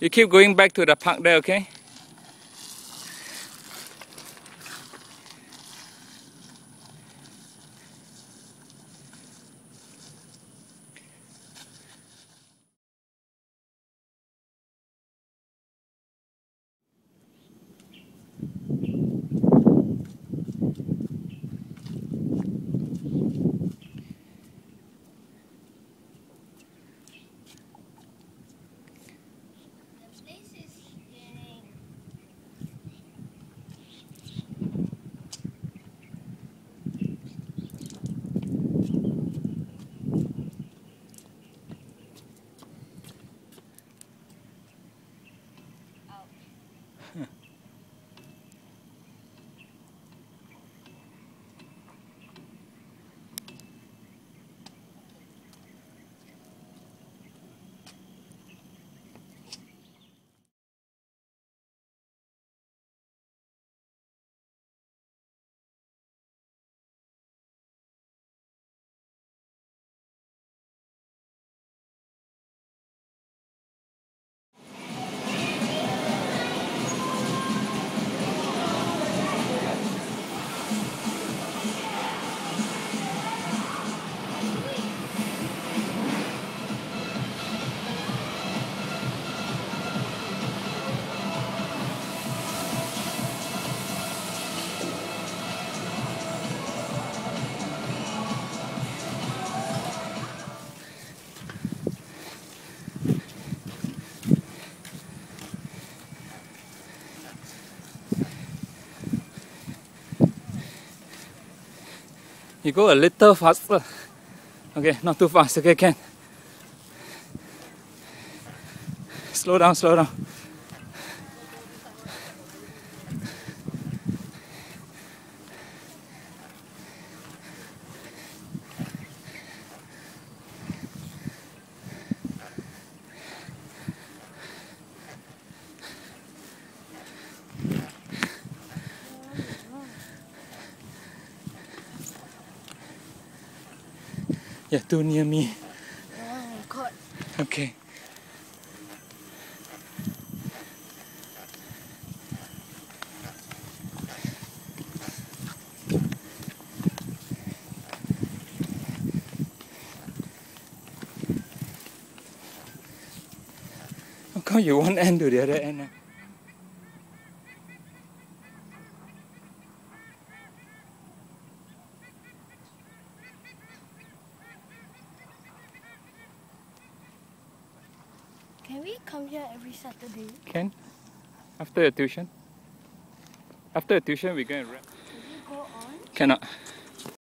You keep going back to the park there, okay? You go a little faster. Okay, not too fast. Okay, can. Slow down, slow down. You're too near me. Oh, God. Okay. How come you one end to the other end? Can we come here every Saturday? Can? After your tuition? After your tuition, we're going to wrap. Can we go on? Cannot.